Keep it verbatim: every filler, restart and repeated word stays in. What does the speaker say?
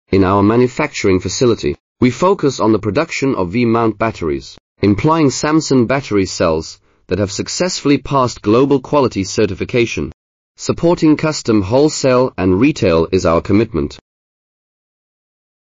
In our manufacturing facility, we focus on the production of V-mount batteries, employing Samsung battery cells that have successfully passed global quality certification. Supporting custom wholesale and retail is our commitment.